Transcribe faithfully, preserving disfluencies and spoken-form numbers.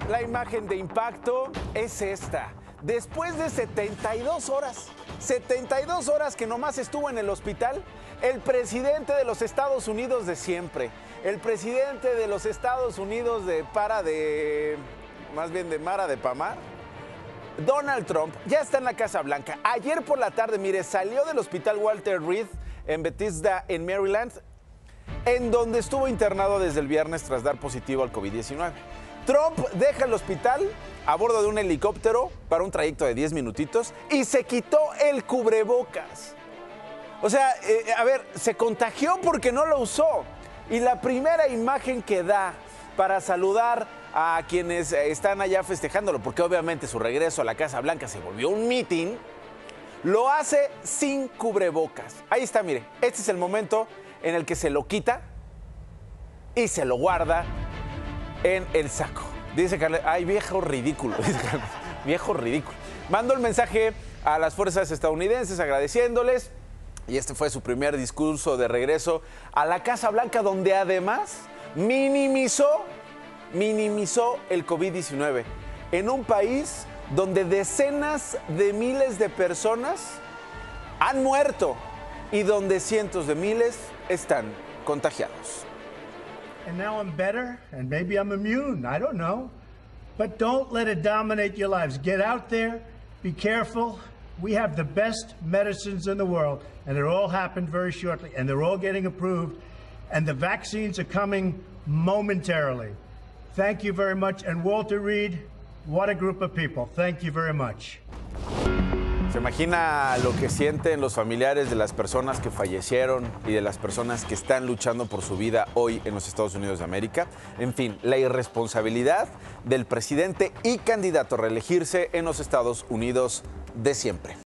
La imagen de impacto es esta. Después de setenta y dos horas, setenta y dos horas que nomás estuvo en el hospital, el presidente de los Estados Unidos de siempre, el presidente de los Estados Unidos de para de, más bien de Mara de Pamar, Donald Trump, ya está en la Casa Blanca. Ayer por la tarde, mire, salió del hospital Walter Reed en Bethesda, en Maryland, en donde estuvo internado desde el viernes tras dar positivo al COVID diecinueve. Trump deja el hospital a bordo de un helicóptero para un trayecto de diez minutitos y se quitó el cubrebocas. O sea, eh, a ver, se contagió porque no lo usó. Y la primera imagen que da para saludar a quienes están allá festejándolo, porque obviamente su regreso a la Casa Blanca se volvió un meeting, lo hace sin cubrebocas. Ahí está, mire, este es el momento en el que se lo quita y se lo guarda en el saco. Dice Carles, ay, viejo ridículo. Dice Carles, viejo ridículo. Mandó el mensaje a las fuerzas estadounidenses agradeciéndoles. Y este fue su primer discurso de regreso a la Casa Blanca, donde además minimizó, minimizó el COVID diecinueve. En un país donde decenas de miles de personas han muerto y donde cientos de miles están contagiados. And now I'm better, and maybe I'm immune, I don't know. But don't let it dominate your lives. Get out there, be careful. We have the best medicines in the world, and it all happened very shortly, and they're all getting approved, and the vaccines are coming momentarily. Thank you very much, and Walter Reed, what a group of people. Thank you very much. ¿Se imagina lo que sienten los familiares de las personas que fallecieron y de las personas que están luchando por su vida hoy en los Estados Unidos de América? En fin, la irresponsabilidad del presidente y candidato a reelegirse en los Estados Unidos de siempre.